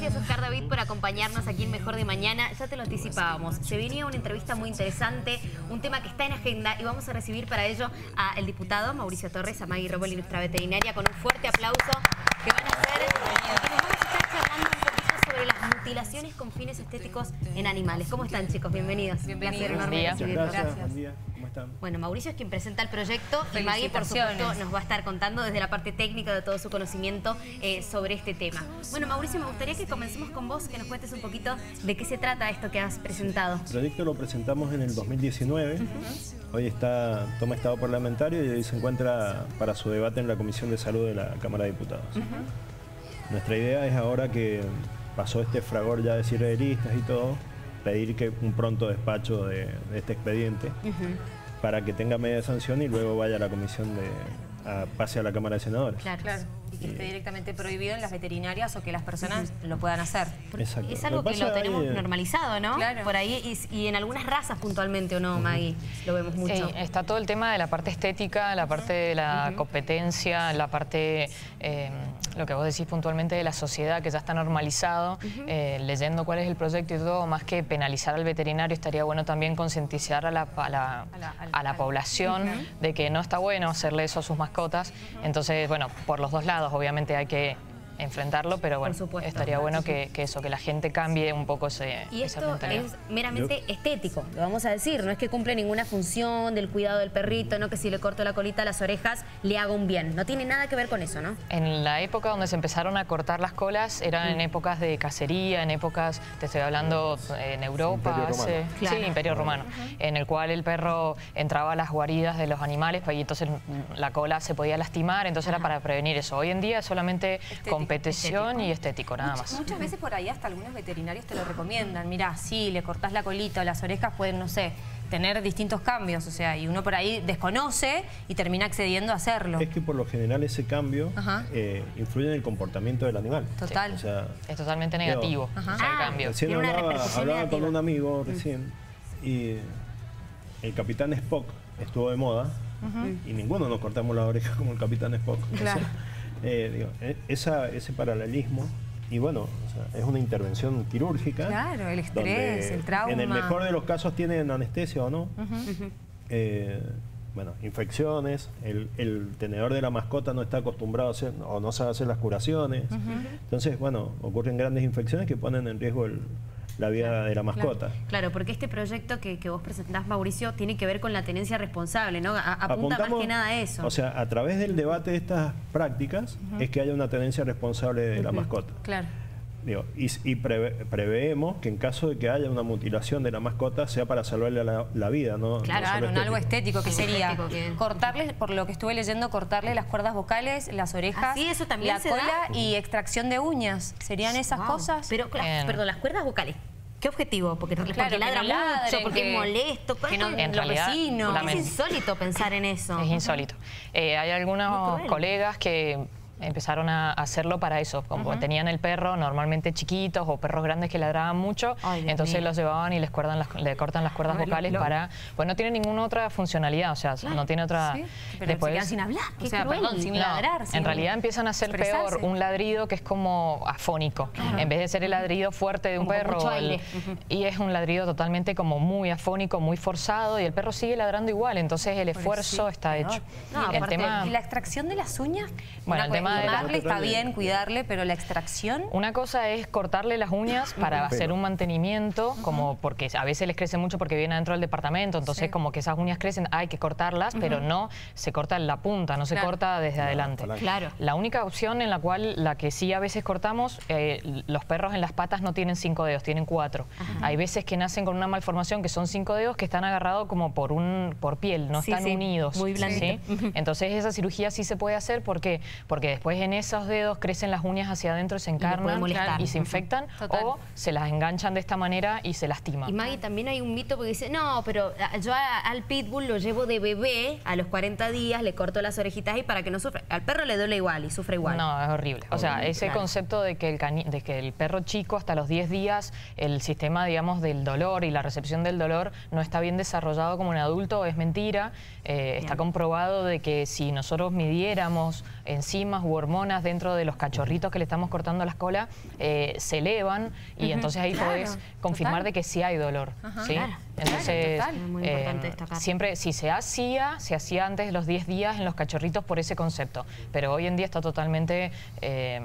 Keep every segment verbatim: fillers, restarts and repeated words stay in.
Gracias, Oscar David, por acompañarnos aquí en Mejor de Mañana. Ya te lo anticipábamos. Se venía una entrevista muy interesante, un tema que está en agenda, y vamos a recibir para ello al diputado Mauricio Torres, a Maggie Roboli, nuestra veterinaria, con un fuerte aplauso que van a hacer. Y nos vamos a estar charlando un poquito sobre las mutilaciones con fines estéticos en animales. ¿Cómo están, chicos? Bienvenidos. Bienvenidos. Un placer enorme recibirlos. Gracias. Buen día. ¿Cómo están? Bueno, Mauricio es quien presenta el proyecto y Maggie, por supuesto, nos va a estar contando desde la parte técnica de todo su conocimiento eh, sobre este tema. Bueno, Mauricio, me gustaría que comencemos con vos, que nos cuentes un poquito de qué se trata esto que has presentado. El proyecto lo presentamos en el dos mil diecinueve. Uh-huh. Hoy está, toma estado parlamentario y hoy se encuentra para su debate en la Comisión de Salud de la Cámara de Diputados. Uh-huh. Nuestra idea es, ahora que pasó este fragor ya de cierre de listas y todo, pedir que un pronto despacho de, de este expediente, uh-huh, para que tenga media sanción y luego vaya a la comisión de a, pase a la Cámara de Senadores. Claro, claro. Y que esté directamente prohibido en las veterinarias o que las personas uh-huh lo puedan hacer. Exacto. Es algo lo que lo tenemos ahí, normalizado, ¿no? Claro. Por ahí, y, y en algunas razas puntualmente, ¿o no, uh-huh, Maggie? Lo vemos mucho. Eh, está todo el tema de la parte estética, la parte de la uh-huh competencia, la parte, eh, lo que vos decís puntualmente de la sociedad, que ya está normalizado. Uh-huh. eh, leyendo cuál es el proyecto y todo, más que penalizar al veterinario, estaría bueno también concientizar a la, a la, a la, a la población uh-huh de que no está bueno hacerle eso a sus mascotas. Uh-huh. Entonces, bueno, por los dos lados, obviamente hay que enfrentarlo, pero bueno, estaría bueno que, que eso, que la gente cambie un poco ese Y esto es meramente Yo... estético, lo vamos a decir, no es que cumple ninguna función del cuidado del perrito, no que si le corto la colita a las orejas le haga un bien, no tiene nada que ver con eso, ¿no? En la época donde se empezaron a cortar las colas, eran en épocas de cacería, en épocas, te estoy hablando en Europa, Imperio hace, Romano. Claro. Sí, Imperio Romano, uh-huh, en el cual el perro entraba a las guaridas de los animales y entonces la cola se podía lastimar, entonces, uh-huh, era para prevenir eso. Hoy en día es solamente estético, competición estético y estético, nada muchas, más. Muchas veces por ahí hasta algunos veterinarios te lo recomiendan. Mirá, si le cortás la colita o las orejas pueden, no sé, tener distintos cambios, o sea, y uno por ahí desconoce y termina accediendo a hacerlo. Es que por lo general ese cambio eh, influye en el comportamiento del animal. Total. Sí. O sea, es totalmente negativo, o sea, el ah, cambio. Recién hablaba, hablaba con un amigo recién, mm, y el Capitán Spock estuvo de moda, uh-huh, y ninguno nos cortamos la oreja como el Capitán Spock. Claro. O sea, eh, digo, esa, ese paralelismo, y bueno, o sea, es una intervención quirúrgica. Claro, el estrés, el trauma. En el mejor de los casos tienen anestesia o no. Uh-huh. eh, bueno, infecciones, el, el tenedor de la mascota no está acostumbrado a hacer, o no sabe hacer las curaciones. Uh-huh. Entonces, bueno, ocurren grandes infecciones que ponen en riesgo el, la vida, claro, de la mascota. Claro, claro, porque este proyecto que, que vos presentás, Mauricio, tiene que ver con la tenencia responsable, ¿no? A, apunta Apuntamos, más que nada a eso. O sea, a través del debate de estas prácticas, uh-huh, es que haya una tenencia responsable de uh-huh la mascota. Claro. Digo, y y preve, preveemos que en caso de que haya una mutilación de la mascota sea para salvarle la, la vida, ¿no? Claro, no claro, algo estético, que sería estético, que... cortarle, por lo que estuve leyendo, cortarle las cuerdas vocales, las orejas, ¿Ah, sí? ¿Eso también la se cola da? Y extracción de uñas. ¿Serían esas wow cosas? Pero, las, perdón, las cuerdas vocales. ¿Qué objetivo? Porque, claro, porque ladra no ladren, mucho, porque que, es molesto. Que no, en los realidad, vecinos. Es insólito pensar en eso. Es insólito. Eh, hay algunos colegas que empezaron a hacerlo para eso, como uh-huh tenían el perro normalmente chiquitos o perros grandes que ladraban mucho. Ay, entonces mío. Los llevaban y les, cuerdan las, le cortan las cuerdas ver, vocales lo, lo... para... Pues no tiene ninguna otra funcionalidad, o sea, claro, no tiene otra... ¿Sí? Pero después, se quedan sin hablar, o sea, perdón, sin no, ladrar. Sin en realidad empiezan a ser peor un ladrido que es como afónico, claro, en vez de ser el ladrido fuerte de un como perro. El, uh-huh, y es un ladrido totalmente como muy afónico, muy forzado, y el perro sigue ladrando igual, entonces el esfuerzo sí, está hecho. No, el tema, ¿y la extracción de las uñas? Bueno, el tema de la... bien cuidarle, pero la extracción... Una cosa es cortarle las uñas para hacer un mantenimiento, como porque a veces les crece mucho porque viene adentro del departamento, entonces sí, como que esas uñas crecen, hay que cortarlas, uh-huh, pero no se corta en la punta, no se claro, corta desde claro, adelante. Claro. La única opción en la cual, la que sí a veces cortamos, eh, los perros en las patas no tienen cinco dedos, tienen cuatro. Uh-huh. Hay veces que nacen con una malformación que son cinco dedos que están agarrados como por un por piel, no sí, están sí, unidos. Muy blandito. ¿Sí? Uh-huh. Entonces esa cirugía sí se puede hacer, ¿por qué? Porque después en esos dedos crecen las uñas hacia adentro, se encarnan y, y se infectan, total, o se las enganchan de esta manera y se lastiman. Y Maggie, también hay un mito porque dice, no, pero yo a, al pitbull lo llevo de bebé a los cuarenta días, le corto las orejitas y para que no sufra. Al perro le duele igual y sufre igual. No, es horrible. O sea, ese claro, concepto de que, el cani de que el perro chico hasta los diez días, el sistema, digamos, del dolor y la recepción del dolor no está bien desarrollado como un adulto, es mentira. Eh, está comprobado de que si nosotros midiéramos enzimas u hormonas dentro de los cachorritos que le estamos cortando las colas eh, se elevan y uh-huh. entonces ahí claro, podés confirmar total. de que sí hay dolor. Uh-huh. ¿sí? Claro. Entonces, claro, muy importante eh, destacar. Siempre, si se hacía, se hacía antes de los diez días en los cachorritos por ese concepto, pero hoy en día está totalmente... Eh,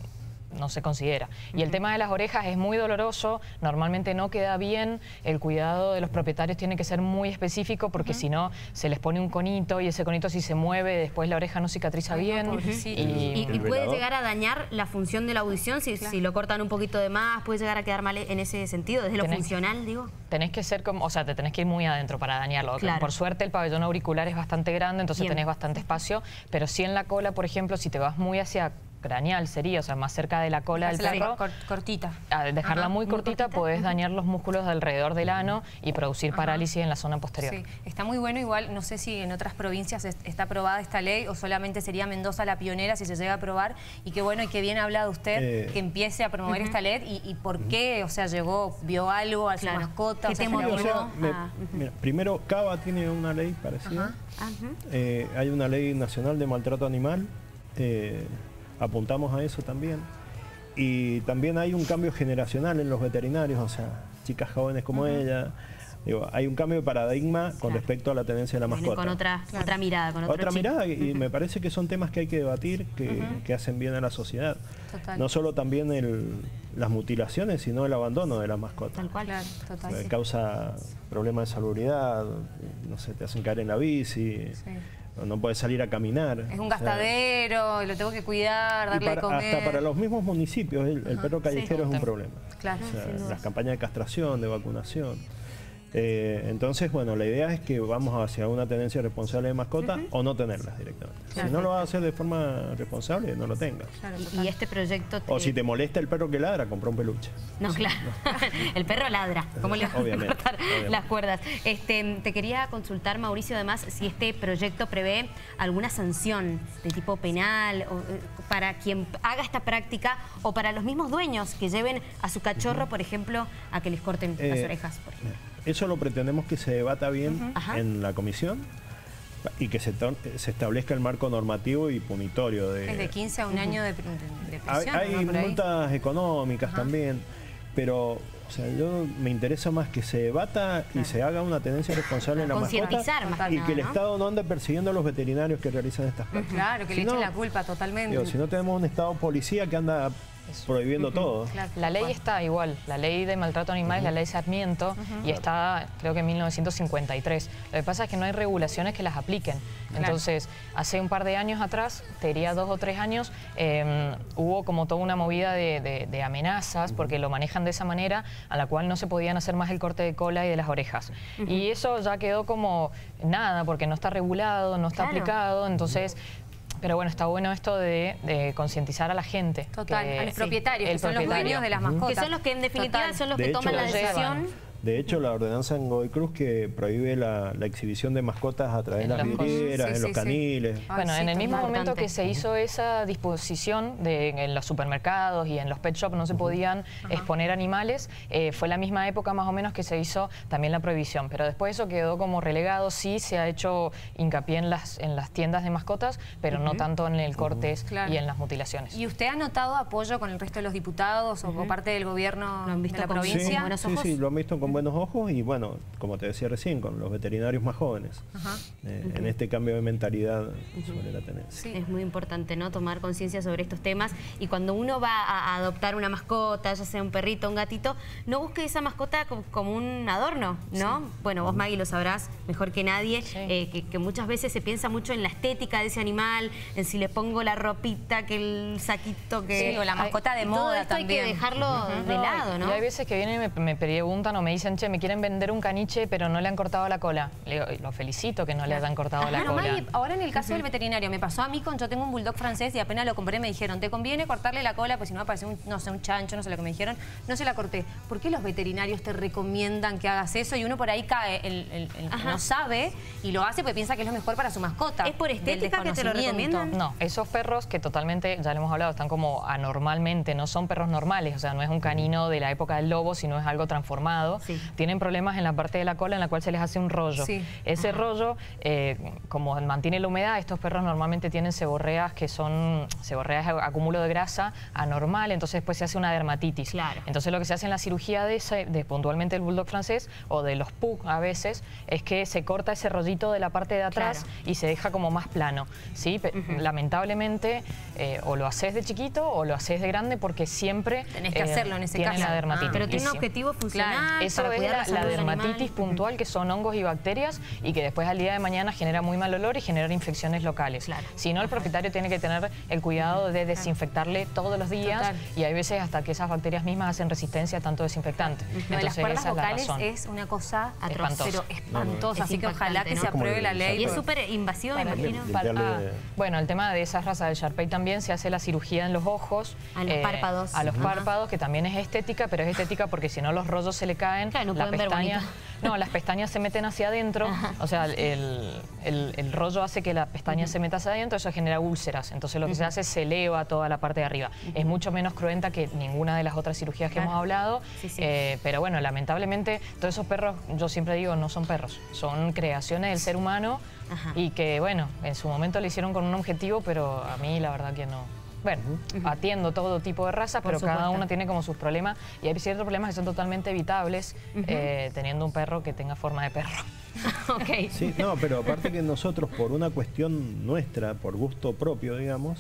no se considera. Y el tema de las orejas es muy doloroso, normalmente no queda bien, el cuidado de los propietarios tiene que ser muy específico porque uh-huh. si no se les pone un conito y ese conito si se mueve después la oreja no cicatriza Ay, bien. No, y, y, y puede llegar a dañar la función de la audición si, claro. si lo cortan un poquito de más, puede llegar a quedar mal en ese sentido, desde lo tenés, funcional, digo. Tenés que ser como, o sea, te tenés que ir muy adentro para dañarlo. Claro. Por suerte el pabellón auricular es bastante grande, entonces bien. tenés bastante espacio, pero sí en la cola, por ejemplo, si te vas muy hacia craneal sería, o sea, más cerca de la cola del perro. Cor cortita. Al dejarla Ajá, muy, muy cortita, cortita podés uh-huh. dañar los músculos de alrededor del ano y producir Ajá. parálisis en la zona posterior. Sí, está muy bueno. Igual, no sé si en otras provincias está aprobada esta ley o solamente sería Mendoza la pionera si se llega a aprobar. Y qué bueno y qué bien ha hablado usted eh, que empiece a promover uh-huh. esta ley y, y por qué, o sea, llegó, vio algo a su claro. mascota. ¿Qué o sea, te motivó? O sea, me, ah, uh-huh. mira, primero, Cava tiene una ley parecida. Uh-huh. Uh-huh. Eh, hay una ley nacional de maltrato animal. Eh, apuntamos a eso también. Y también hay un cambio generacional en los veterinarios, o sea, chicas jóvenes como uh-huh. ella. Digo, hay un cambio de paradigma con claro. respecto a la tenencia de la mascota. Con otra, claro. otra mirada, con otro Otra chip. mirada, y uh-huh. me parece que son temas que hay que debatir, que, uh-huh. que hacen bien a la sociedad. Total. No solo también el, las mutilaciones, sino el abandono de las mascotas. Tal cual. Claro, total, eh, sí. Causa problemas de salubridad, no sé, te hacen caer en la bici. Sí. No puedes salir a caminar. Es un gastadero, o sea, lo tengo que cuidar, darle para, de comer. Hasta para los mismos municipios, el, el perro callejero sí. es un problema. Claro. O sea, las campañas de castración, de vacunación. Eh, entonces, bueno, la idea es que vamos hacia una tenencia responsable de mascotas uh-huh. o no tenerlas directamente. Claro. Si no lo vas a hacer de forma responsable, no lo tengas. Claro, y este proyecto... Te... O si te molesta el perro que ladra, compra un peluche. No, claro. El perro ladra. ¿Cómo le vas a cortar obviamente. las cuerdas? Este, te quería consultar, Mauricio, además, si este proyecto prevé alguna sanción de tipo penal o, para quien haga esta práctica o para los mismos dueños que lleven a su cachorro, uh-huh. por ejemplo, a que les corten eh, las orejas, por ejemplo. Eso lo pretendemos que se debata bien uh-huh. en la comisión y que se, se establezca el marco normativo y punitorio. De, es de quince a un uh-huh. año de, de, de prisión. Hay, hay ¿no? multas económicas uh-huh. también, pero o sea, yo me interesa más que se debata y se haga una tenencia responsable en la mascota más y que el ¿no? Estado no ande persiguiendo a los veterinarios que realizan estas prácticas. Claro, que si le no, echen la culpa totalmente. Digo, si no tenemos un Estado policía que anda prohibiendo uh-huh. todo. Claro. La ley está igual, la ley de maltrato animal es uh-huh. la ley Sarmiento uh-huh. y está creo que en mil novecientos cincuenta y tres. Lo que pasa es que no hay regulaciones que las apliquen. Claro. Entonces, hace un par de años atrás, te diría dos o tres años, eh, hubo como toda una movida de, de, de amenazas uh-huh. porque lo manejan de esa manera a la cual no se podían hacer más el corte de cola y de las orejas. Uh-huh. Y eso ya quedó como nada porque no está regulado, no está claro. aplicado, entonces... Pero bueno, está bueno esto de, de concientizar a la gente. Total, que, a los propietarios, sí, que son los dueños de las mascotas. Que son los que en definitiva Total. son los de que hecho, toman la decisión. De hecho, la ordenanza en Godoy Cruz que prohíbe la, la exhibición de mascotas a través de las vidrieras, sí, en sí, los caniles. Sí. Bueno, Ay, en sí, el mismo importante. momento que se hizo esa disposición de en los supermercados y en los pet shops no se podían Ajá. exponer animales, eh, fue la misma época más o menos que se hizo también la prohibición. Pero después eso quedó como relegado, sí se ha hecho hincapié en las, en las tiendas de mascotas, pero uh-huh. no tanto en el cortes uh-huh. claro. y en las mutilaciones. ¿Y usted ha notado apoyo con el resto de los diputados uh-huh. o, o parte del gobierno ¿Lo han visto de la con provincia? Sí, sí, sí, lo han visto con buenos ojos y bueno, como te decía recién, con los veterinarios más jóvenes, Ajá. Eh, uh-huh. en este cambio de mentalidad uh-huh. sobre la tenencia. Sí. Es muy importante, ¿no?, tomar conciencia sobre estos temas y cuando uno va a adoptar una mascota, ya sea un perrito, un gatito, no busque esa mascota como, como un adorno, ¿no? Sí. Bueno, vos, Maggie, lo sabrás mejor que nadie, sí. eh, que, que muchas veces se piensa mucho en la estética de ese animal, en si le pongo la ropita, que el saquito, que... Sí, o la mascota de moda todo esto también. Hay que dejarlo uh-huh. de no, lado, ¿no? Y hay veces que vienen y me, me preguntan o me dicen, che, me quieren vender un caniche, pero no le han cortado la cola. Le digo, lo felicito que no claro. le hayan cortado Ajá, la no, cola. Maggie, ahora en el caso uh-huh. del veterinario, me pasó a mí con, yo tengo un bulldog francés y apenas lo compré me dijeron, te conviene cortarle la cola, pues si no aparece un, no sé, un chancho, no sé lo que me dijeron, no se la corté. ¿Por qué los veterinarios te recomiendan que hagas eso? Y uno por ahí cae, el, el, el que no sabe y lo hace porque piensa que es lo mejor para su mascota. ¿Es por estética que te lo recomiendan? No, esos perros que totalmente, ya le hemos hablado, están como anormalmente, no son perros normales, o sea, no es un canino de la época del lobo, sino es algo transformado. Sí. tienen problemas en la parte de la cola en la cual se les hace un rollo. Sí. Ese Ajá. rollo, eh, como mantiene la humedad, estos perros normalmente tienen seborreas que son seborreas de acúmulo de grasa anormal, entonces después se hace una dermatitis. Claro. Entonces lo que se hace en la cirugía de, ese, de puntualmente el bulldog francés o de los pug a veces es que se corta ese rollito de la parte de atrás Claro. y se deja como más plano. ¿Sí? Uh-huh. Lamentablemente eh, o lo haces de chiquito o lo haces de grande porque siempre tenés que hacerlo en ese tiene caso. la dermatitis. Ah, pero tiene un Sí. objetivo funcional. Claro. Eso para es cuidar la, salud la del dermatitis animal. puntual, que son hongos y bacterias y que después al día de mañana genera muy mal olor y genera infecciones locales. Claro. Si no, el propietario tiene que tener el cuidado de desinfectarle todos los días. Total. Y hay veces hasta que esas bacterias mismas hacen resistencia a tanto desinfectante. Lo de las Entonces cuerdas esa es la vocales razón. es una cosa atroz, Espantosa. pero espantosa, Es así que ojalá impactante, que ¿no? se Como apruebe el la ley. Y es Sharpei. súper invasivo, me Para- imagino. para- Limpiarle- ah, bueno, el tema de esa raza del Sharpei también se hace la cirugía en los ojos. A los párpados. A los Ajá. párpados, que también es estética, pero es estética porque si no los rollos se le caen. Claro, no la pueden ver pestaña, bonito. no, las pestañas se meten hacia adentro. O sea, el, el- el rollo hace que la pestaña Uh-huh. se meta hacia adentro, eso genera úlceras. Entonces lo que se hace es se eleva toda la parte de arriba. Es mucho menos cruenta que ninguna de las otras cirugías que Claro. hemos hablado. Sí, sí. Eh, pero bueno, lamentablemente todos esos perros, yo siempre digo, no son perros. Son creaciones del ser humano. Ajá. Y que, bueno, en su momento lo hicieron con un objetivo, pero a mí la verdad que no. Bueno, atiendo todo tipo de razas, Por pero cada supuesto. una tiene como sus problemas y hay ciertos problemas que son totalmente evitables eh, teniendo un perro que tenga forma de perro. Ok. Sí, no, pero aparte que nosotros, por una cuestión nuestra, por gusto propio, digamos,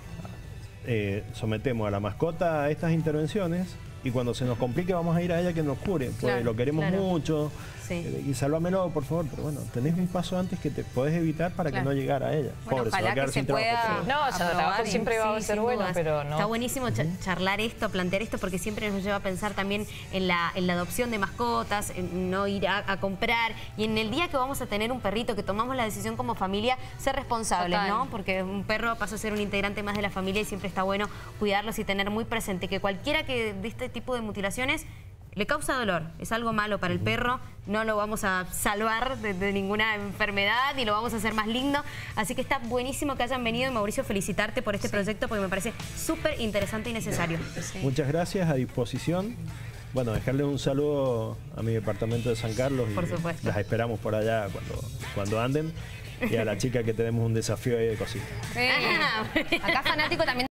eh, sometemos a la mascota a estas intervenciones y cuando se nos complique vamos a ir a ella que nos cure, porque Claro, lo queremos claro. mucho. Sí. eh, Y sálvamelo, por favor, pero bueno, tenés un paso antes que te podés evitar para Claro. que no llegara a ella. Bueno, Pobre, se va ojalá a quedar que se sin trabajo. pueda- pero- No, o sea, el aprobar trabajo y- siempre va a Sí, ser sin bueno, dudas. pero no. Está buenísimo cha- charlar esto, plantear esto, porque siempre nos lleva a pensar también en la, en la adopción de mascotas, en no ir a, a comprar. Y en el día que vamos a tener un perrito, que tomamos la decisión como familia, ser responsables, Total. ¿no? Porque un perro pasa a ser un integrante más de la familia y siempre está bueno cuidarlos y tener muy presente que cualquiera que de este tipo de mutilaciones le causa dolor, es algo malo para el perro, no lo vamos a salvar de, de ninguna enfermedad y lo vamos a hacer más lindo. Así que está buenísimo que hayan venido, Mauricio, felicitarte por este proyecto porque me parece súper interesante y necesario. Muchas gracias, a disposición. Bueno, dejarle un saludo a mi departamento de San Carlos. Y Por supuesto. Las esperamos por allá cuando, cuando anden. Y a la chica que tenemos un desafío ahí de cosita. Sí. Acá fanático también.